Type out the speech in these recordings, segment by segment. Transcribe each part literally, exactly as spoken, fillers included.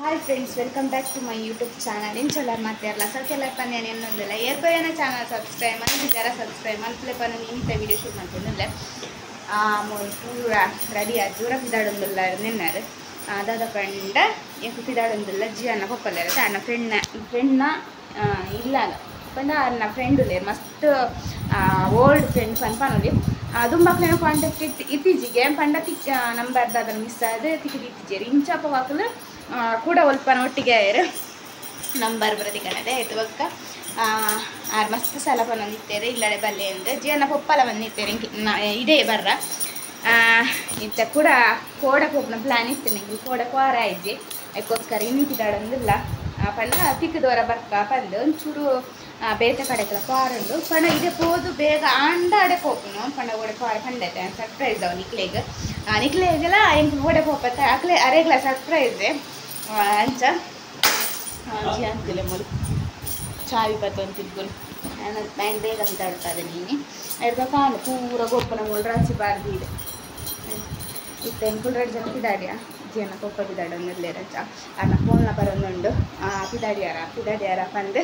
Hi friends, welcome back to my YouTube channel. ಇಂಚೊಲ್ಲರ್ ಮಾತಾಡಲ್ಲ ಸಕೆಲ್ಲ ಪನ್ನೆ ಎನ್ನೊಂದಿಲ್ಲ ಏರ್ಪೇನ ಚಾನಲ್ ಸಬ್ಸ್ಕ್ರೈಬ್ ಮನ್ಪಿದ್ದಾರ ಸಬ್ಸ್ಕ್ರೈಬ್ ಮನ್ಪಲೆ ಪನ್ನ ಇಂಥ ವೀಡಿಯೋ ಶೂಟ್ ಮಾಡ್ಕೊಂಡಿಲ್ಲ ಪೂರ ರೆಡಿ ಆಗಿ ದೂರ ಪಿದಾಡೊಂದಿಲ್ಲ ನಿನ್ನಾರು ಅದಾದ ಪಂಡ ಎಂಕು ಪಿದಾಡೊಂದಿಲ್ಲ ಜಿ ಅನ್ನ ಕೊಪ್ಪಲ್ಲ ಇರುತ್ತೆ ಅನ್ನ ಫ್ರೆಂಡ್ನ ಫ್ರೆಂಡ್ನ ಇಲ್ಲ ಪಂಡ ಅನ್ನ ಫ್ರೆಂಡ್ ಉಲ್ಲೇರು ಮಸ್ತ್ ಓಲ್ಡ್ ಫ್ರೆಂಡ್ಸ್ ಅನ್ಪನೋಲಿ ದುಂಬಕ್ಲೇನೋ ಕಾಂಟ್ಯಾಕ್ಟ್ ಇತ್ತು ಇತ್ತೀಚೆಗೆ ಪಂಡ ತಿಕ್ ನಂಬರ್ದು ಅದನ್ನು ಮಿಸ್ ಆದ ತಿಕ್ಕಿದು ಇತ್ತೀಚೆರಿ ಇಂಚಪ್ಪ ವಾಕಲು ಕೂಡ ಒಲ್ಪನ ಒಟ್ಟಿಗೆ ಆಯ್ರು ನಂಬರ್ ಬರದಿ ಕಣದೆ ಇದು ಬಕ್ಕ ಆರು ಮಸ್ತ್ ಸಲ ಬಂದಿತ್ತೇರೆ ಇಲ್ಲಡೆ ಬಲ್ಲೆ ಅಂದು ಜೀವನ ಪೊಪ್ಪಲ ಬಂದಿತ್ತೇರೆ ಇದೇ ಬರ್ರ ಇಂಥ ಕೂಡ ಕೋಡಕ್ಕೆ ಹೋಗ್ನ ಪ್ಲ್ಯಾನ್ ಇತ್ತು ನಿಂಗೆ ಕೋಡಕ್ಕೆ ವಾರ ಆಯ್ಜಿ ಅದಕ್ಕೋಸ್ಕರ ಇನ್ನಿದ್ದಾಡಂದಿಲ್ಲ ಪಂಡ ತಿಕ್ಕದವರ ಬರ್ಕ ಬಂದು ಒಂಚೂರು ಬೇತೆ ಕಡೆಗೆಲ್ಲ ಪಾರುಂಡು ಪಂಡ ಇದೇ ಹೋದು ಬೇಗ ಆಂಡ ಅಡೆಗೆ ಹೋಗ್ನು ಪಂಡ ಓಡೆ ಪಾರ ಪಂಡೈತೆ ಸರ್ಪ್ರೈಸ್ ಅವ ನಿಕ್ಲೆಗೆ ನಿಕ್ಲೆಗೆಲ್ಲ ಎಂಟು ಓಡೆ ಹೋಗ್ಬತ್ತ ಅಕ್ಲೆ ಅರೆಗ್ಲ ಸರ್ಪ್ರೈಸೆ ಅಂಚ ಜಿ ಅಂತಿಲ್ಲ ಮುರು ಚಾವಿ ಪತ್ತು ಅಂತಿದ್ಗುಲು ನಾನು ಬ್ಯಾಂಕ್ ಬೇಗ ಮಾತಾಡ್ತದೆ ನೀನು ಎಡ್ದ ಕಾಲು ಪೂರ ಗೊಪ್ಪನ ಮೂರು ರಾಚಿ ಬಾರ್ದು ಇದೆ ಇತ್ತ ಎಂಕುಲ್ ಎರಡು ಜನ ಪಿದಾಡಿಯ ಜೀವನ ಕೊಪ್ಪ ಪಿದಾಡ ನಿರ್ಲೇರಂಚ ಅನ್ನ ಫೋನ್ನ ಬರೋಂದುಂಡು ಪಿದಾಡಿಯಾರ ಪಿದಾಡಿಯಾರ ಬಂದು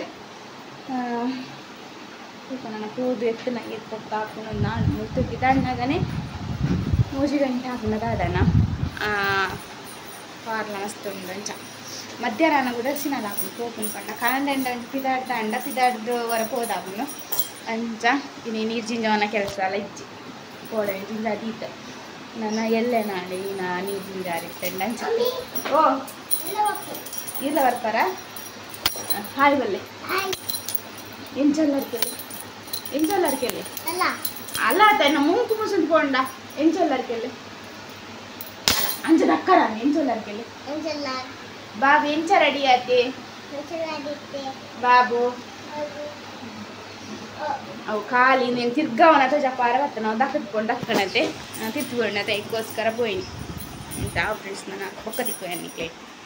ಸ್ವಲ್ಪ ನನ್ನ ಕೂದು ಎತ್ತು ನಂಗೆ ಎತ್ತು ಹಾಕೊಂಡು ನಾನು ಮುತ್ತು ಪಿದಾಡಿನಾಗನೇ ಮೂಜಿ ಗಂಟೆ ಹಾಕಿನದಾದನ ಪಾರ್ಲ ಮಸ್ತ್ ಉಂಡು ಅಂಚ ಮಧ್ಯಾಹ್ನ ಕೂಡ ಸಿನದ ಹಾಕೊಂಡು ಕೋಪನ್ ಪಂಡ ಕಾಂಡ ಪಿದಾಡ್ದ ಅಂಡ ಪಿದಾಡ್ದು ಹೊರಗೆ ಹೋದಾಗುನು ಅಂಚ ಇನ್ನು ನೀರು ಜಿಂಜವನ ಕೆಲಸ ಎಲ್ಲ ಇಜ್ಜಿ ಕೋಡೆ ಜಿಂಜಾದೀತ ನನ್ನ ಎಲ್ಲೆ ನಾಳೆ ನಾ ನೀರು ಜಿಂಜಾರಿತ್ತಂಡ ಅಂಚ ಓ ಇಲ್ಲ ಬರ್ತಾರ ಹಾಯ್ ಬಲ್ಲೆ ಎಂಚಲ್ಲರ್ಕೆಲ್ಲಿ ಎಂಚಲ್ಲರ್ಕೆಲ್ಲಿ ಅಲ್ಲ ಆತ ಇನ್ನು ಮುಂಕು ಮುಸುಂದು ಪೋಂಡ ಎಂಚಲ್ಲರ್ಕೆಲ್ಲಿ ಅಲ್ಲ ಅಂಚದ ಅಕ್ಕರ ಎಂಚಲ್ಲರ್ಕೆಲ್ಲಿ ಬಾಬು ಎಂಚ ರೆಡಿ ಆತಿ ಬಾಬು ಅವು ಖಾಲಿ ನೀನು ತಿರ್ಗವನ ಜಪಾರ ಬತ್ತ ನಾವು ದಕ್ಕತ್ಕೊಂಡು ದಕ್ಕಣತೆ ತಿರ್ತ್ಕೊಂಡತೆ ಇದಕ್ಕೋಸ್ಕರ ಪೋಯಿನಿ ಅಂತ ಫ್ರೆಂಡ್ಸ್ ನಾನು ಪಕ್ಕ ತಿಕ್ಕೋಯನ್ನಿಕ್ಲೆ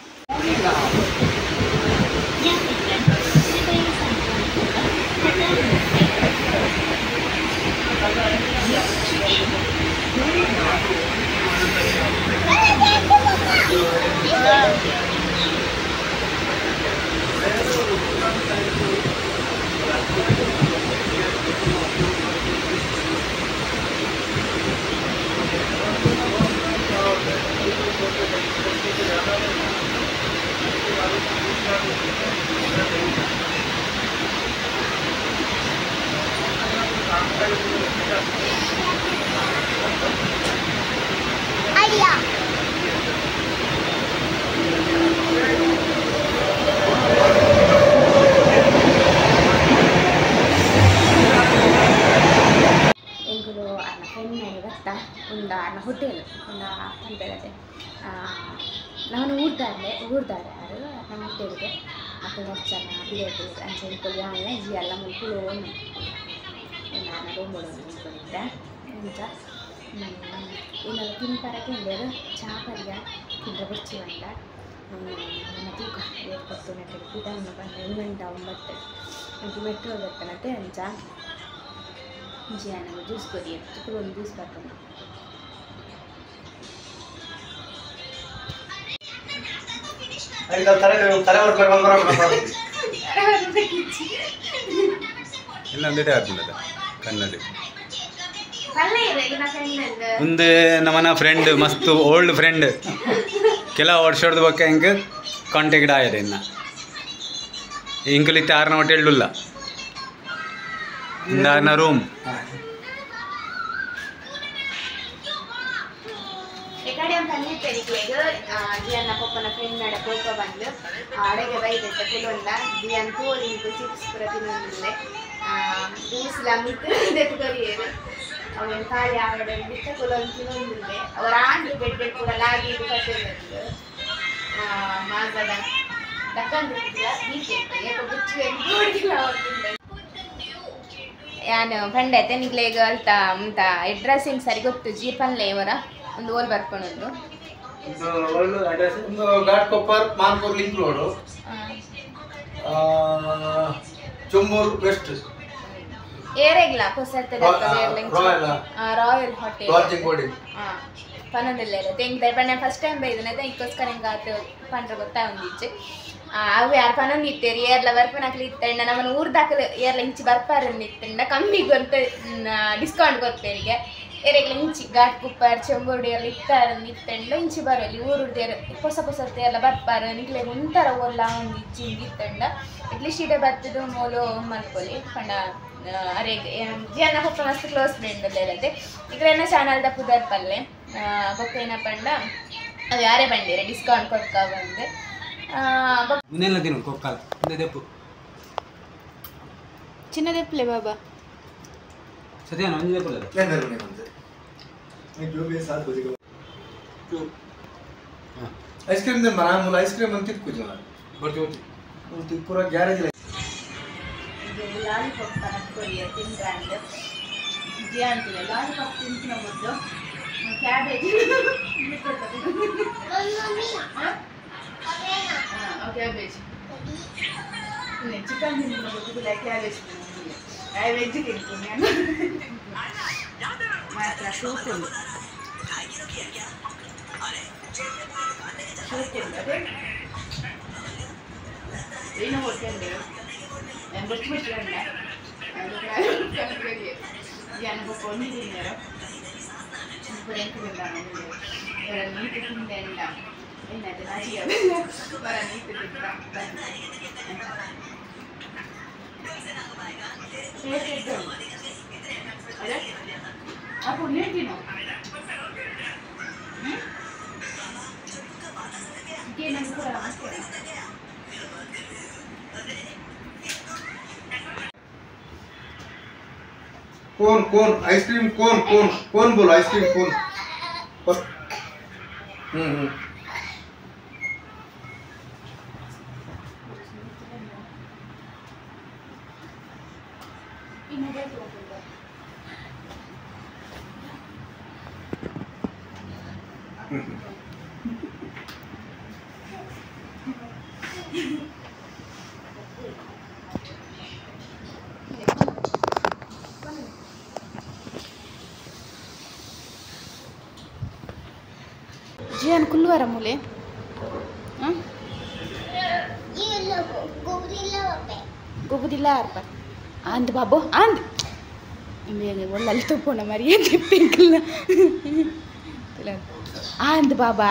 ಎಂಕುಲು ಅನ್ನ ಫ್ರೆಂಡ್ ಮನೆ ಬತ್ತ ಉಂಡ ಅನ್ನ ಹೋಟೆಲ್ ಉಂಡ ಅಂತೇಳದೆ ನಾನು ಊರ್ದಾರೆ ಊರ್ದಾರೆ ಯಾರು ನಮ್ಮ ಹೋಟೆಲ್ಗೆ ಅಕ್ಕ ಹಚ್ಚನ ಬಿಡೋದು ಅಂಚೆ ಎಂಕುಲು ಯಾನೆ ಜಿ ಎಲ್ಲ ಮುಲ್ಕುಲು ನಾನು ರೋಮೋಡು ಅಂದ್ಕೊಂಡಿದ್ದೆ ಅಂಚ ಇನ್ನೆಲ್ಲ ತಿನ್ಪರಕ್ಕೆ ఉండేది ಚಾಪರ್ಯ ತಿಂದ್ರೆ ಬಚ್ಚಿ ಬಂದ ನನ್ನ ತೂಕ ಏರ್ಪತ್ತು ನೆಟ್ಟಗೆ ಪಿದಾನ ಬಂದ ಎಂಗಂಟ ಒಂಬತ್ತು ನನಗೆ ಮೆಟ್ರೋ ಬರ್ತನತ್ತೆ ಅಂಚ ಜಿ ನನಗೆ ಜ್ಯೂಸ್ ಕೊಡಿ ಅಂತ ಒಂದು ಜ್ಯೂಸ್ ಬರ್ತದೆ ಇನ್ನೊಂದಿದೆ ಆಗ್ತದೆ ಕನ್ನಡಿ ಒಂದು ನಮ್ಮನ ಫ್ರೆಂಡ್ ಮಸ್ತ್ ಓಲ್ಡ್ ಫ್ರೆಂಡ್ ಕೆಲ ವರ್ಷದ ಬಗ್ಗೆ ಹಿಂಗೆ ಕಾಂಟ್ಯಾಕ್ಟ್ ಆಗಿದೆ ಇನ್ನು ಇಂಕಲಿತ್ತೆ ಆರ್ನ ಹೋಟೆಲ್ ಇಲ್ಲ ಇಂದ ಆರ್ನ ರೂಮ್ ಜಿಯನ್ನ ಪಪ್ಪನ ಫ್ರೆಂಡ್ ನಡೆ ಕೋಪ ಬಂದು ಅಡೆಗೆ ಬೈದೈತೆ ಕುಲೊಂದ ಜಿಯನ್ ತೋರಿ ಚಿಪ್ಸ್ ಪೂರ ತಿನ್ನೊಂದಿಲ್ಲೆ ಜ್ಯೂಸ್ಲ ಮಿತ್ತು ಇದಕ್ಕೆ ಕರಿಯರು ಅವನ ಖಾಲಿ ಆವಡೆ ಬಿಟ್ಟ ಕುಲೊಂದು ತಿನ್ನೊಂದಿಲ್ಲೆ ಅವರ ಆಂಡು ಬೆಡ್ ಕೂಡ ಲಾಗಿ ಇದು ಕಟ್ಟಿರೋದು ಮಾಗದ ದಕ್ಕಂದಿಲ್ಲ ನೀತಿತ್ತು ಯಾಕೆ ಬಿಚ್ಚು ನೋಡಿಲ್ಲ ಯಾನು ಪಂಡೈತೆ ನಿಗ್ಲೇಗ ಅಲ್ತ ಅಂತ ಅಡ್ರೆಸ್ಸಿಂಗ್ ಸರಿ ಗೊತ್ತು ಜೀಪನ್ಲೆ ಇವರ ಒಂದು ಓಲ್ ಬರ್ಕೊಂಡು ಇದು ಒಳ್ಳೆ ಅಡ್ರೆಸ್ ಒಂದು ಘಾಟ್ ಕೊಪ್ಪರ್ ಮಾನ್ಪುರ್ ಲಿಂಕ್ ರೋಡು ಚೊಂಬೂರು ವೆಸ್ಟ್ ಏರೆಗ್ಲ ಹೊಸತ್ತೆ ರಾಯಲ್ ಹೋಟೆಲ್ ಪನ್ನೊಂದೆಲ್ಲ ತೆಂಗಿದ ಪಣ್ಣ ಫಸ್ಟ್ ಟೈಮ್ ಬೈದನ ಇದಕ್ಕೋಸ್ಕರ ಹಿಂಗೆ ಆತು ಪಂಡ್ರೆ ಗೊತ್ತಾ ಒಂದಿಚ್ಚು ಅವು ಯಾರು ಪನ್ನೊಂದು ಇತ್ತೇರಿ ಏರ್ಲ ಬರ್ಪನಾಕ್ಲಿ ಇತ್ತಂಡ ನಮ್ಮನ್ನು ಊರ್ದಾಕಲು ಏರ್ಲ ಇಂಚಿ ಬರ್ಪಾರನ್ನು ಇತ್ತಂಡ ಕಮ್ಮಿಗೆ ಗೊತ್ತ ಡಿಸ್ಕೌಂಟ್ ಗೊತ್ತೇರಿಗೆ ಏರೆಗ್ಲ ಇಂಚಿ ಘಾಟ್ ಕುಪ್ಪಾರ್ ಚೆಂಬೋಡಿ ಎಲ್ಲ ಇತ್ತಾರನ್ನು ಇತ್ತಂಡ ಇಂಚಿ ಬರೋಲ್ಲಿ ಊರುಡ್ದೇರು ಹೊಸ ಹೊಸತ್ತೆ ಎಲ್ಲ ಬರ್ಪಾರ ನಿಕ್ಲೆ ಮುಂತರ ಒಲ್ಲ ಒಂದು ಇಚ್ಚಿ ಹಿಂಗಿತ್ತಂಡ ಅಟ್ಲೀಸ್ಟ್ ಇಡೆ ಬರ್ತದು ಮೂಲು ಮಲ್ಕೊಳ್ಳಿ ಪಂಡ ಅರೆ ಜನ ಹೊಕ್ಕ ಮಸ್ತ್ ಕ್ಲೋಸ್ ಫ್ರೆಂಡ್ ಎಲ್ಲ ಇರತ್ತೆ ಇಕ್ರೇನ ಚಾನಲ್ ದ ಪುದರ್ ಪಲ್ಲೆ ಬೊಕ್ಕ ಏನ ಪಂಡ ಅದು ಯಾರೇ ಬಂದಿರ ಡಿಸ್ಕೌಂಟ್ ಕೊಡ್ಕ ಬಂದು ಇನ್ನೆಲ್ಲ ದಿನ ಕೊಕ್ಕಲ್ ದೆಪ್ಪು ಚಿನ್ನ ದೆಪ್ಪಲೆ ಬಾಬಾ ಸತ್ಯ ಒಂದು ದೆಪ್ಪಲೆ ಏನಾರು ಬಂದೆ जो भी साथ बजेगा तो आइसक्रीम दे मना मुला आइसक्रीम अंकित कुछ ना ಬರ್ತಿ ಹೋಗ್ತಿ ಒಂದು ಪೂರಾ ಗ್ಯಾರೇಜ್ ಇದೆ ಇದು ಲಾಲಿಪಾಪ್ ತನಕ ತಿಂದ್ರೆ ಜಿ ಅಂತಿಲ್ಲ ಲಾಲಿಪಾಪ್ ತಿಂತಿನ ಮೊದಲು ಕ್ಯಾಬೇಜ್ ಕ್ಯಾಬೇಜ್ ಚಿಕನ್ ತಿಂತಿನ ಮೊದಲು ಕ್ಯಾಬೇಜ್ ವೆಜ್ ತಿಂತೀನಿ ಮಾತ್ರ ಸೂಪ್ ಉಂಟು ಸೂಪ್ ಉಂಟು ಅದೇ ಏನು ಹೊಟ್ಟೆ ಬಿಟ್ಟು ಬಿಟ್ರಂಡ ಜನಕ್ಕೆ ಕೊಂಡಿದ್ದೀರ ఇప్పుడు ఎంత తింటాను ఎవరైనా నీటి తింటే తింటాం ఏంటంటే మంచిగా మరి నీటి తింటాం అదే అప్పుడు నేను తిను ఇంకేమైనా కూడా कौन कौन आइसक्रीम कौन कौन कौन बोलो आइसक्रीम कौन हम्म हम्म Jian keluar mulai. Hah? Iya logo, gobudilla apa? Gobudilla apa? And babo, and. Ini yang boleh lalu tu pun nama dia di pinggul. Tulen. And baba.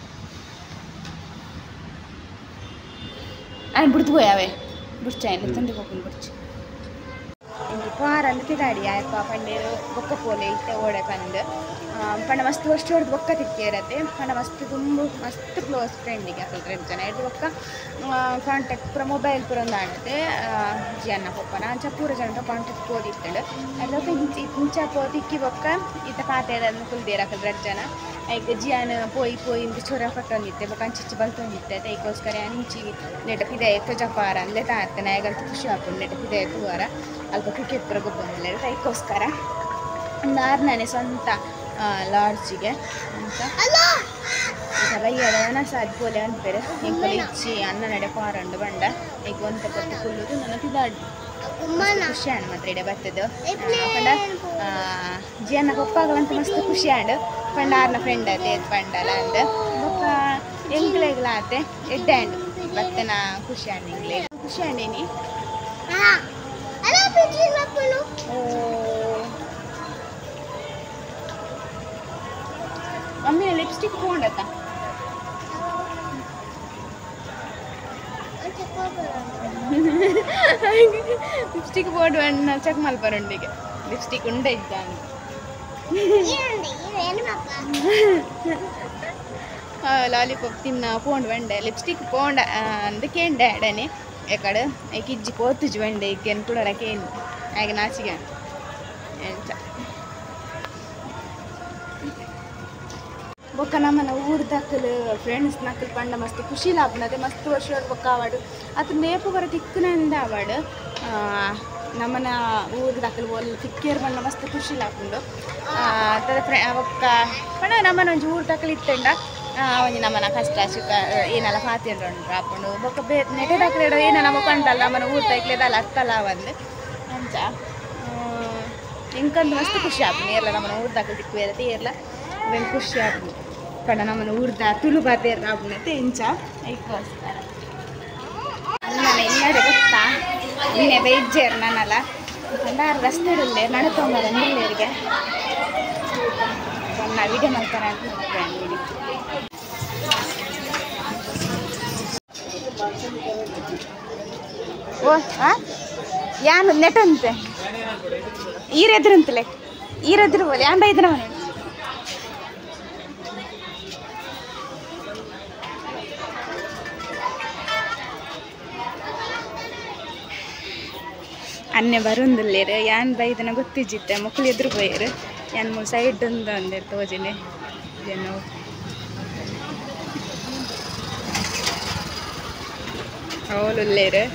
And berdua ya we. Bercain, tanda kau pun bercain. Ini paran kita dia apa pandai buka boleh itu orang pandai. ಪಂಡ ಮಸ್ತ್ ವರ್ಷ ಹೊಡೆದು ಬೊಕ್ಕ ತಿಕ್ಕೇರತ್ತೆ ಪಂಡ ಮಸ್ತ್ ತುಂಬ ಮಸ್ತ್ close ಫ್ರೆಂಡಿಗೆ ಹಾಕಲ್ರಿ ಎರಡು ಜನ ಇದು ಬೊಕ್ಕ ಕಾಂಟ್ಯಾಕ್ಟ್ ಪೂರ ಮೊಬೈಲ್ ಪೂರ ಒಂದು ಆಡುತ್ತೆ ಜಿ ಅನ್ನ ಪಪ್ಪನ ಅಂಚ ಪೂರ ಜನ ಕಾಂಟ್ಯಾಕ್ಟ್ ಪೋದಿತ್ತಂಡು ಅದ್ರೊಕ್ಕ ಇಂಚ ಇಂಚ ಪೋದಿಕ್ಕಿ ಬೊಕ್ಕ ಈತ ಪಾತೆಯನ್ನು ಕುಲ್ದೇರ ಹಾಕಲ್ರಿ ಎರಡು ಜನ ಈಗ ಜಿಯಾನ ಪೋಯಿ ಪೋಯಿ ಇಂದ ಚೊರ ಪಟ್ಟೊಂದಿತ್ತೆ ಬೊಕ್ಕ ಅಂಚಿಚ್ಚಿ ಬಲ್ತೊಂದಿತ್ತೆ ಅದಕ್ಕೋಸ್ಕರ ಇಂಚಿ ನೆಟ ಪಿದೆ ಎತ್ತು ಜಪಾರ ಅಂದಲೇ ತಾರ್ತೇನೆ ಆಗಂತೂ ಖುಷಿ ಹಾಕೊಂಡು ನೆಟ ಪಿದೆ ಎತ್ತು ವಾರ ಅಲ್ಪ ಕ್ರಿಕೆಟ್ ಪೂರ ಗೊಬ್ಬಂದಿಲ್ಲ ಅದಕ್ಕೋಸ್ಕರ ಒಂದು ಆರ್ನೇ ಸ್ವಂತ ಲಾಡ್ಜಿಗೆ ಅಂತ ಈಗ ಬೈಯಡನ ಸಾಧ್ಬೋಲೆ ಅಂತಾರೆ ಈಗ ಇಚ್ಚಿ ಅನ್ನ ನಡೆ ಪಾರಂಡು ಬಂಡ ಈಗ ಒಂತ ಕೊಟ್ಟು ಕುಲ್ಲುದು ನನ್ನ ತಿದಾಡು ಖುಷಿ ಆಂಡ್ ಮಾತ್ರ ಇಡೆ ಬರ್ತದ್ದು ಪಂಡ ಜಿಯನ್ನ ಪಪ್ಪಾಗಲಂತ ಮಸ್ತ್ ಖುಷಿ ಆಂಡ್ ಪಂಡ ಆರ್ನ ಫ್ರೆಂಡ್ ಅದೇ ಎದ್ದು ಪಂಡಲ್ಲ ಅಂದ ಬೊಕ್ಕ ಎಂಗ್ಲೆಗ್ಲ ಆತೆ ಎಡ್ಡೆ ಆಂಡ್ ಬತ್ತನ ಖುಷಿ ಆಂಡ್ ಎಂಗ್ಲೆ ಖುಷಿ ಆಂಡೇನಿ ಓ मम्मी ने लिपस्टिक कौन था लिपस्टिक बोर्ड वन्न चेक मल्परुंडी लिपस्टिक उंडे इद्दानु लालीपाप तिन्न पोंड वंडे लिपस्टिक पोंड अंदके डैडने एकड़ एकिज्जि पोतुजु वंडे इकेन कुडरके आग नाचिगे ಎಂಚ ಬೊಕ್ಕ ನಮ್ಮನ ಊರು ದಕ್ಕಲು ಫ್ರೆಂಡ್ಸ್ ನಕ್ಕಲು ಪಂಡ ಮಸ್ತ್ ಖುಷಿ ಲಾಭನದೆ ಮಸ್ತ್ ವರ್ಷ ಬೊಕ್ಕ ಆವಾಡು ಅದು ನೇಪು ಬರ ತಿಕ್ಕನಂದ ಆವಾಡು ನಮ್ಮನ ಊರು ದಕ್ಕಲು ಒಲ್ ತಿಕ್ಕೇರು ಪಂಡ ಮಸ್ತ್ ಖುಷಿ ಲಾಪುಂಡು ತದ ಫ್ರೆ ಬೊಕ್ಕ ಪಂಡ ನಮ್ಮನ ಒಂಜಿ ಊರು ದಕ್ಕಲು ಇತ್ತಂಡ ಒಂಜಿ ನಮ್ಮನ ಕಷ್ಟ ಸುಖ ಏನೆಲ್ಲ ಪಾತಿಂಡ್ರು ಆಪುಂಡು ಬೊಕ್ಕ ಬೇ ನೆಟೆ ದಕ್ಕಲು ಏನಲ್ಲ ನಮ್ಮ ಪಂಡಲ್ಲ ನಮ್ಮನ ಊರು ದಕ್ಕಲೆದಲ್ಲ ಅತ್ತಲ್ಲ ಒಂದು ಅಂಚ ಇಂಕೊಂದು ಮಸ್ತ್ ಖುಷಿ ಆಪುನಿ ಎಲ್ಲ ನಮ್ಮನ್ನು ಊರ್ದಾಕ ತಿಕ್ಕುವೇರತೆ ಎಲ್ಲ ಇವೆನ್ ಖುಷಿ ಆಪುನಿ ಪಂಡ ನಮ್ಮನ್ನು ಊರ್ದ ತುಳು ಬಾತೇರ ಆಪುನತೆ ಇಂಚ ಐಕೋಸ್ಕರ ಅನ್ನ ಇಲ್ಲಡೆ ಗೊತ್ತಾ ನಿನ್ನೆ ಬೇಜ್ಜೇರು ನನ್ನಲ್ಲ ಪಂಡಾರು ರಸ್ತೆ ಇಡಲ್ಲೇ ನಡ್ಕೊಂಬರ ನಿಲ್ಲೇರಿಗೆ ಬಣ್ಣ ವಿಡಿಯೋ ಮಾಡ್ತಾರೆ ಅಂತ ವಿಡಿಯೋ ಓ ಹಾಂ ಯಾನು ನೆಟಂತೆ ಈರೆದ್ರಂತಲೇ ಈರೆದ್ರು ಬೋಲೆ ಯಾಂಡ ಇದ್ರ ಮನೆ ಅನ್ನೆ ಬರುಂದಿಲ್ಲೇರು ಯಾನ್ ಬೈದನ ಗೊತ್ತಿಜ್ಜಿತ್ತೆ ಮಕ್ಕಳು ಎದುರು ಬೈರು ಯಾನ್ ಮೂರು ಸೈಡ್ ಒಂದು ಅಂದೆ ತೋಜಿನೆ ಏನು ಅವಳುಲ್ಲೇರು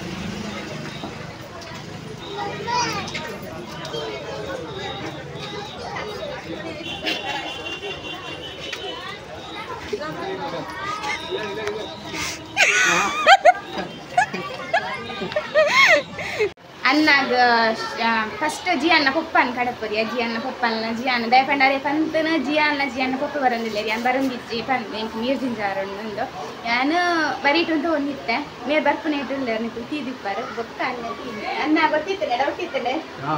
अन्नाग फस्ट जी अन्न पप्पन कड़परी जी अन्न पप्पन जी अन्न दयपंडरे पंतन जी अन्न जी अन्न पप्प बरंदिल्ले यान बरंगिज्जि पन मीर जिंजारुंडु यान बरीटुंतु ओंदित्ते मेर बर्पनेटुल्ले निकु तीदिप्पार ಗೊತ್ತ ಅನ್ನ ಗೊತ್ತಿತ್ತನೆ ಡೌಟಿತ್ತನೆ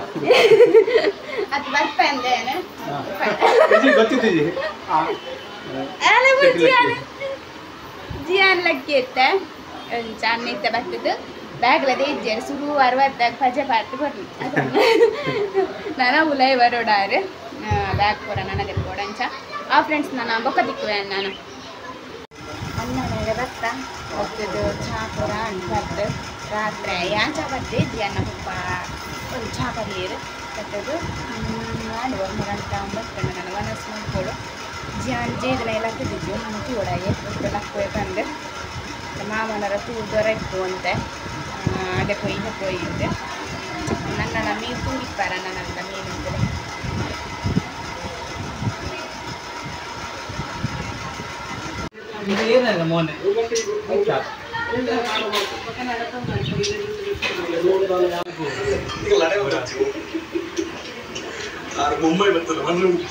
ಅದು ಬರ್ಪಂದೇನೆ जी ಗೊತ್ತಿದ್ದೀವಿ ಅಲ್ಲ ಬುಜ್ಜಿ ಅನ್ನ ಜಿ ಅನ್ನ ಲಗ್ಗೆತ್ತೆ ಚಾನ್ನಿತ್ತೆ ಬರ್ತದು ಬ್ಯಾಗ್ಲದೇ ಇಜ್ಜೇರು ಸುರು ಅರವತ್ತಾಗ ಪಜೆ ಪಾರ್ಟಿ ಬರ್ಲಿ ನಾನು ಉಲೈ ಬರೋಡಾರು ಬ್ಯಾಗ್ ಕೊಡ ನನಗೆ ಕೊಡಂಚ ಆ ಫ್ರೆಂಡ್ಸ್ ನಾನು ಬೊಕ್ಕ ತಿಕ್ಕುವೆ ನಾನು ಅನ್ನ ಮೇಲೆ ಬತ್ತ ಹೋಗ್ತದ್ದು ಚಹಾ ಕೊಡ ಅಂಟದ್ದು ರಾತ್ರಿ ಯಾನ್ ಚಹಾ ಬರ್ತೆ ಇದ್ದಿ ಅನ್ನ ಪಪ್ಪ ಒಂದು ಚಹಾ ಬರ್ಲೀರು ಕಟ್ಟದು ಮಾಡಿ ಒಂದು ಗಂಟೆ ಒಂಬತ್ತು ನಾನು ಮನಸ್ಸು ನೋಡ್ಕೊಡು ಜಿಯಾನ್ ಜೇದನ ಎಲ್ಲ ತಿದ್ದಿದ್ದು ನಾನು ತೂಡಾಗೆ ಲಕ್ಕುವೆ ಬಂದು ಮಾಮನರ ತೂ ದೊರೆಕು ಅಂತೆ ಅದೇ ಪೊಯ್ ಇದು ಪೊಯ್ ಇದೆ ನನ್ನ ಮೀನು ತುಂಬಿಪ್ಪಾರ ನನ್ನಂತ ಮೀನಿದ್ರೆ ಇದು ಏನಿಲ್ಲ ಮೊನ್ನೆ ಮುಂಬೈ ಬರ್ತದೆ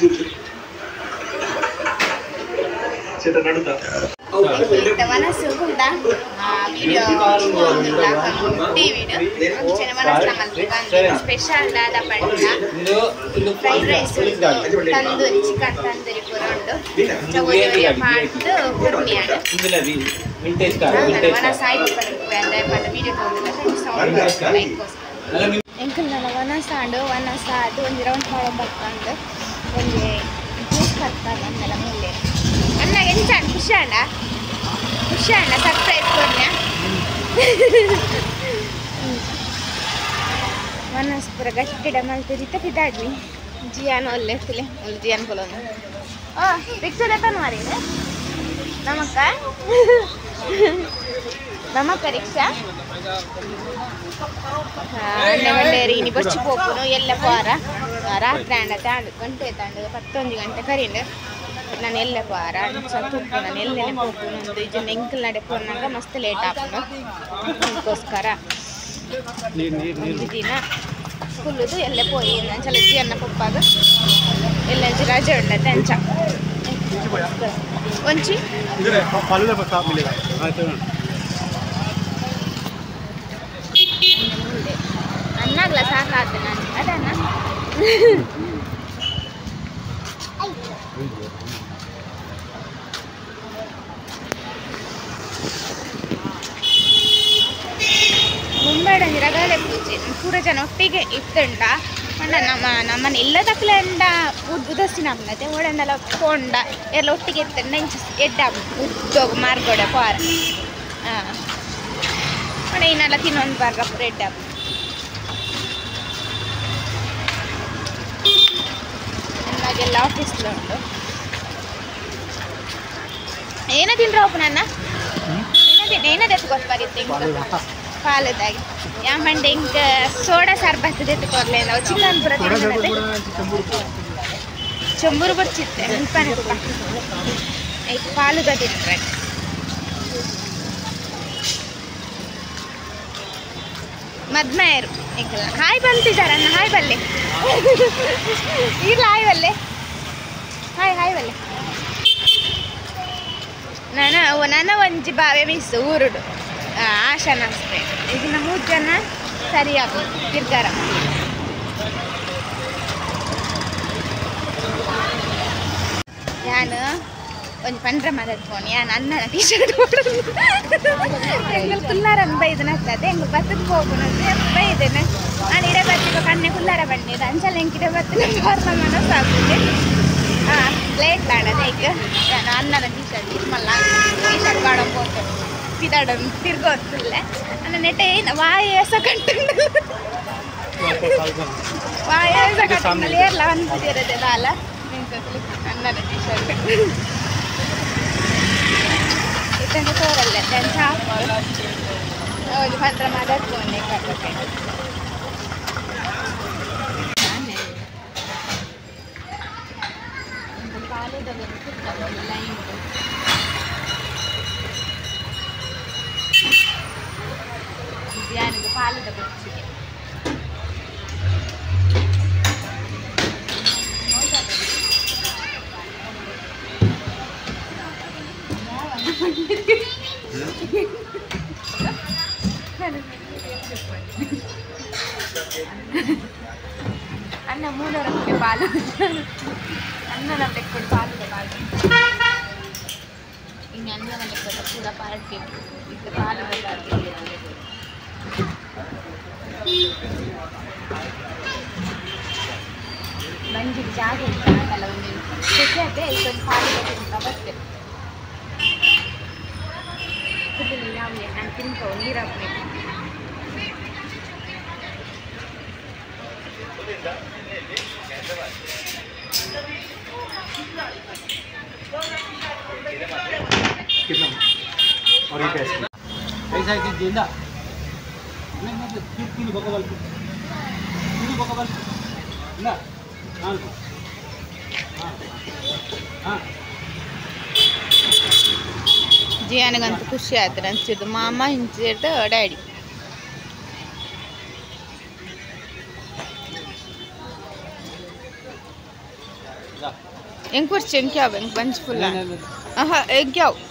ಮನಸ್ಸು ಕೂಡ ವಿಡಿಯೋ ಟಿವಿಡು ಮನಸ್ಸು ನಮ್ಮಲ್ಲಿ ಸ್ಪೆಷಲ್ ದಾದ ಪಂಡ fried rice tandoori chicken tandoori ಪೂರ ಉಂಟು ಚಗೋರಿ ಪಾಡ್ದು ಕುರ್ಮಿಯಾಡು ಮನಸ್ಸು ಆಯ್ತು ಬರುತ್ತೆ ಅಂದರೆ ಪಂಡ ವಿಡಿಯೋ ತೊಗೊಂಡಿಲ್ಲ ಎಂಕಲ್ ನನ್ನ ವನಸಾಂಡು ವನಸ ಅದು ಒಂದು ರೌಂಡ್ ಮಾಡೋ ಬರ್ಕೊಂಡು ಒಂದು ಜ್ಯೂಸ್ ಬರ್ತಾನೆ ಅಂದಲ್ಲ ಮುಲ್ಲೆ ಅನ್ನ ಎಂಚಾಣ ಖುಷಿ ಅಣ್ಣ ಖುಷಿ ಅಣ್ಣ ಸರ್ಪ್ರೈಸ್ ಕೊಡ್ನ ವನಸ್ ಪೂರ ಗಟ್ಟಿಡ ಮಲ್ತಿದ್ದು ಇತ್ತ ಪಿದಾಡ್ನಿ ಜಿಯಾನು ಅಲ್ಲೇ ತಿಲೆ ಒಂದು ಜಿಯಾನ್ ಪೊಲೊಂದು ಓ ರಿಕ್ಷಾ ಎತ್ತಾನ ಮಾರಿ ನಮಕ್ಕ ನಮಕ್ಕ ರಿಕ್ಷಾ ಅಣ್ಣೆ ಬಂಡೇರಿ ಇನಿ ಬಚ್ಚಿ ಪೋಪುನು ಎಲ್ಲ ಪಾರ ರಾತ್ರಿ ಅಂಡ ತಾಂಡು ಗಂಟೆ ತಾಂಡು ಪತ್ತೊಂದು ಗಂಟೆ ಕರಿಂಡು ನಾನು ಎಲ್ಲ ಪಾರ ತುಪ್ಪು ನಾನು ಎಲ್ಲೆಲ್ಲ ಪೋಪುನು ಒಂದು ಇದು ಎಂಕಲ್ ನಡೆ ಪೋನಾಗ ಮಸ್ತ್ ಲೇಟ್ ಆಪುನು ಅದಕ್ಕೋಸ್ಕರ ದಿನ ಫುಲ್ಲುದು ಎಲ್ಲ ಪೋಯಿ ಅಂಚಲ ಜಿ ಅನ್ನ ಪಪ್ಪಾಗ ಎಲ್ಲ ರಜೆ ಉಂಡತ್ತೆ ಅಂಚ ಒಂಚಿ ಅನ್ನಾಗ್ಲ ಸಾಕಾದ ನಾನು ಅದನ್ನ ಮುಂಬೈಡಂಗಿ ರಗಾಲೆ ಪೂಜೆ ಪೂರ ಜನ ಒಟ್ಟಿಗೆ ಇತ್ತುಂಡ ಅಂಡ ನಮ್ಮ ನಮ್ಮನ್ನ ಎಲ್ಲ ತಕ್ಕಲೆಂಡ ಉದಸ್ಸಿನ ಅಮ್ಮನತೆ ಓಡಂಡಲ ಕೊಂಡ ಎಲ್ಲ ಒಟ್ಟಿಗೆ ಇತ್ತಂಡ ಇಂಚ ಎಡ್ಡ ಉದ್ದೋಗ ಮಾರ್ಗೋಡ ಪಾರ ಹಾಂ ಅಣ್ಣ ಇನ್ನೆಲ್ಲ ತಿನ್ನೊಂದು ಬಾರ್ಗ ಪೂರ ಎಡ್ಡ ಎಲ್ಲ ಆಫೀಸ್లో ಉಂಟು ಏನ ತಿನ್ರ ಒಪ್ಪ ನನ್ನ ಏನ ಏನದ ಎತ್ಕೊಟ್ಬರಿತ್ತೆ ಇಂಕ ಪಾಲದಾಗಿ ಯಾಮಂಡೆ ಇಂಕ ಸೋಡಾ ಸರ್ಬತ್ತದ ಎತ್ಕೊರ್ಲೆ ನಾವು ಚಿಕನ್ ಪುರ ತಿನ್ನದೆ ಚಂಬೂರು ಬಚ್ಚಿತ್ತೆ ಮುಲ್ಪಾನೆ ತುಪ್ಪ ಈಗ ಪಾಲುದ ತಿನ್ರೆ ಮದ್ಮೇರು ಹಾಯ್ ಬಂತಿದ್ದಾರನ್ನ ಹಾಯ್ ಬಲ್ಲೆ ಇಲ್ಲ ಹಾಯ್ ಬಲ್ಲೆ ಹಾಯ್ ಹಾಯ್ ಬಲ್ಲೆ ನನ್ನ ನನ್ನ ಒಂಜಿ ಬಾವೆ ಮಿಸ್ ಊರುಡು ಆಶಾನ ಅಷ್ಟೇ ಇದನ್ನ ಮೂರು ಜನ ಸರಿಯಾಗು ತಿರ್ಗಾರ ನಾನು ಒಂದು ಪಂಡ್ರ ಮಾತಾಡ್ಕೊಂಡು ಯಾನು ಅಣ್ಣನ ಟೀ ಶರ್ಟ್ ಎಂಗಲ್ ಕುಲ್ಲಾರ ಅಂತ ಬೈದನ ಆಗ್ತದೆ ಹೆಂಗೆ ಬತ್ತದ ಹೋಗೋಣ ಬೈದೇನೆ ನಾನು ಇಡೇ ಬತ್ತಿಗೆ ಕಣ್ಣೆ ಕುಲ್ಲಾರ ಬಣ್ಣಿದ ಅಂಚಲ್ಲ ಹೆಂಗಿಡೆ ಬತ್ತಿನ ಫಾರ್ಮಲ್ ಸಾಕುತ್ತೆ ಹಾಂ ಲೇಟ್ ಆಡೋದು ಈಗ ನಾನು ಅಣ್ಣನ ಟೀ ಶರ್ಟ್ ಇಸ್ಮಲ್ಲ ಟೀ ಶರ್ಟ್ ಕಾಡೋಕೆ ಹೋಗ್ತೇನೆ ತಿದಾಡ ತಿರ್ಗೋದಿಲ್ಲ ನನ್ನ ನೆಟ್ಟೆ ವಾಯಸ ಕಂಟು ವಾಯಸ ಕಂಟಲ್ಲಿ ಏರ್ಲ ಅಂತಿರೋದೆ ಬಾಲ ಅಣ್ಣನ ಟೀ ಶರ್ಟ್ ಇತ್ತಂಗೆ ತೋರಲ್ಲ ನಾನು ಚಾಪ್ ಒಂದು ಮಾತ್ರ ಮಾತಾಡ್ಕೊಂಡೆ ಕಟ್ಟಕ್ಕೆ ಕಾಲೇಜಲ್ಲಿ ಲೈನ್ ಬಿರಿಯಾನಿಗೆ ಪಾಲದ ಬಚ್ಚಿಗೆ ಅನ್ನ ಮೂಲ ರೊಟ್ಟಿಗೆ ಪಾಲು ಅನ್ನನ ಲೆಕ್ಕದ ಪಾಲದ ಪಾಲು ಇನ್ನು ಅನ್ನನ ಲೆಕ್ಕದ ಕೂಡ ಪಾರ್ಟಿ ಇದು ಪಾಲದ ಪಾಲು ಬಂಜಿಗೆ ಜಾಗ ಇರ್ತಲ್ಲ ಒಂದು ಸೆಕೆ ಅದೇ ಇದೊಂದು ಪಾಲದ ಬರ್ತೇನೆ ಕುದಿಲಿ ನಾವು ನಾನು ತಿನ್ಕೋ ನೀರು ಹಾಕ್ಬೇಕು और ये कैसे ऐसा है कि जिंदा नहीं मतलब फिर तीन बकवाल तीन बकवाल ना हाँ हाँ हाँ ಜಿ ನನಗಂತೂ ಖುಷಿ ಆಯ್ತು ಅನ್ಸಿದ್ದು ಮಾಮ ಹಿಂಚಿಟ್ಟು ಡ್ಯಾಡಿ ಹೆಂಗೆ ಕುರ್ಚಿ ಹೆಂಗೆ ಯಾವ ಹೆಂಗೆ ಬಂಚ್ ಫುಲ್ ಹಾಂ ಹೆಂಗೆ ಯಾವ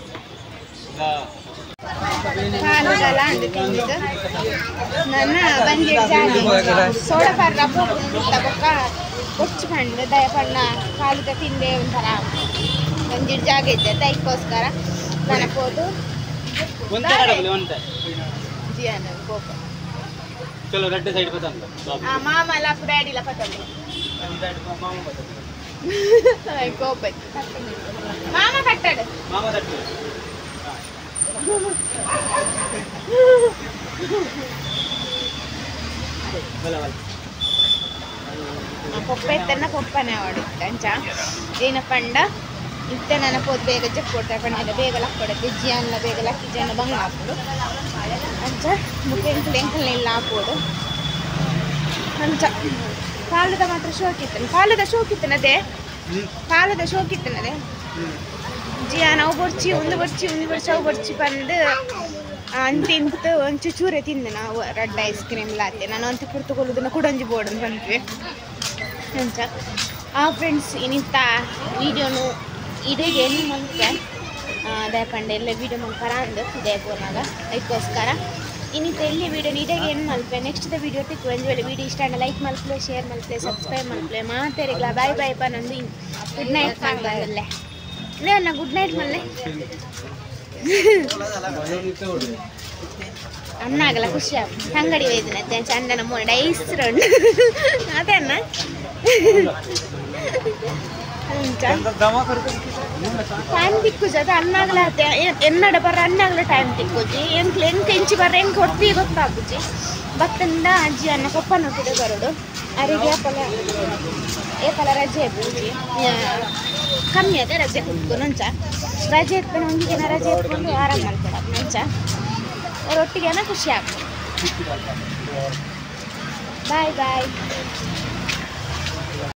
ಕಾಲದಲ್ಲ ಅಂದು ತಿಂದಿದ್ದು ನನ್ನ ಬಂದಿ ಸೋಡ ಪರ್ರ ಬೊಕ್ಕ ಬೊಚ್ಚಿಕೊಂಡು ದಯಪಣ್ಣ ಕಾಲದ ತಿಂದೆ ಒಂಥರ ಬಂದಿಟ್ಟು ಜಾಗ ಇದ್ದೆ ದಯಕ್ಕೋಸ್ಕರ ನನಪೋದು ಜಿಯಾನ ಕೋಪ चलो रेड साइड पे था ಮಾಮ ಎಲ್ಲ ಡ್ಯಾಡಿ ಇಲ್ಲ ಪತ್ತಂದು ಕೋಪ ಮಾಮ ಕಟ್ಟಡು मामा तट्टू बोला बोला ಪಪ್ಪ ಇತ್ತನ್ನ ಪಪ್ಪನೇ ಅವಡು ಅಂಚ ಏನ ಪಂಡ ಇತ್ತ ನನ್ನ ಪೋದು ಬೇಗ ಜಪ್ ಕೊಡ್ತಾರೆ ಪಂಡ ಬೇಗ ಲಕ್ ಕೊಡುತ್ತೆ ಜಿಯನ್ನ ಬೇಗ ಲಕ್ಕಿ ಜನ ಬಂಗ ಹಾಕೋದು ಅಂಚ ಮುಖ ಎಂಕಲ್ ಎಂಕಲ್ನೆಲ್ಲ ಹಾಕೋದು ಅಂಚ ಕಾಲದ ಮಾತ್ರ ಶೋಕಿತ್ತನ ಕಾಲದ ಶೋಕಿತ್ತನದೇ ಕಾಲದ ಶೋಕಿತ್ತನದೇ ಜಿಯಾನ ಅವು ಬರ್ಚಿ ಒಂದು ಬರ್ಚಿ ಒಂದು ಬರ್ಚಿ ಅವು ಬರ್ಚಿ ಬಂದು ಅಂತಿಂತು ಒಂಚು ಚೂರೆ ತಿಂದೆ ನಾವು ರೆಡ್ ಐಸ್ ಕ್ರೀಮ್ ಲಾತೆ ನಾನು ಅಂತ ಕುರ್ತುಕೊಳ್ಳೋದನ್ನ ಕುಡಂಜಿ ಬೋರ್ಡ್ ಬಂದ್ವಿ ಅಂಚ ಆ ಫ್ರೆಂಡ್ಸ್ ಇನ್ನಿಂತ ವೀಡಿಯೋನು ಇದೇಗೆ ಏನು ಮಲ್ಪೆ ದಯಪಂಡೆ ಎಲ್ಲ ವೀಡಿಯೋ ಮಲ್ಪರ ಅಂದು ದಯಪೂರ್ನಾಗ ಅದಕ್ಕೋಸ್ಕರ ಇನ್ನಿಂತ ಎಲ್ಲಿ ವೀಡಿಯೋನ ಇದೇಗೆ ಏನು ಮಲ್ಪೆ ನೆಕ್ಸ್ಟ್ ದ ವೀಡಿಯೋ ತಿಕ್ಕು ಒಂದು ವೇಳೆ ವೀಡಿಯೋ ಇಷ್ಟ ಅಂದ್ರೆ ಲೈಕ್ ಮಲ್ಪಲೆ ಶೇರ್ ಮಲ್ಪಲೆ ಸಬ್ಸ್ಕ್ರೈಬ್ ಮಲ್ಪಲೆ ಮಾತಾಡಿಲ್ಲ ಬಾಯ್ ಬಾಯ್ ಪ ನಂದು ಗುಡ್ ನೈಟ್ ಮಾಡ್ಬಂದಲ್ಲೇ ಲೇವನ್ನ ಗುಡ್ ನೈಟ್ ಮಲ್ಲೆ ಅನ್ನಾಗಲ್ಲ ಖುಷಿ ಆಗ ಅಂಗಡಿ ಒಯ್ದಿನ ಚಂದನ ಮೂರು ಡೈಸ್ ರೌಂಡ್ ಅದೇ ಅನ್ನ ಟೈಮ್ ತಿಕ್ಕುಜಿ ಅದು ಅನ್ನಾಗಲ ಎನ್ನಡ ಬರ್ರ ಅನ್ನಾಗಲ ಟೈಮ್ ತಿಕ್ಕುಜಿ ಎಂಕ್ಲು ಎಂಕ್ ಎಂಚಿ ಬರ್ರ ಹೆಂಗೆ ಕೊಡ್ತಿ ಗೊತ್ತಾಗುಜಿ ಭತ್ತಂದ ಅಜ್ಜಿ ಅನ್ನ ಕೊಪ್ಪ ನೋಟಿದೆ ಬರೋದು ಅರಿಗೆ ಏಪಲ ಏಪಲ ರಜೆ ಇಬ್ಬುಜಿ ಕಮ್ಮಿ ಅದೇ ರಜೆ ಕುತ್ಕೊಂಡು ನಂಚ ರಜೆ ಎತ್ಕೊಂಡು ಒಂದಿನ ರಜೆ ಎತ್ಕೊಂಡು ಆರಾಮ ಮಾಡ್ಕೊಡಪ್ಪ ನಂಚ ಅವರೊಟ್ಟಿಗೆನ ಖುಷಿ ಆಗ್ತದೆ ಬಾಯ್ ಬಾಯ್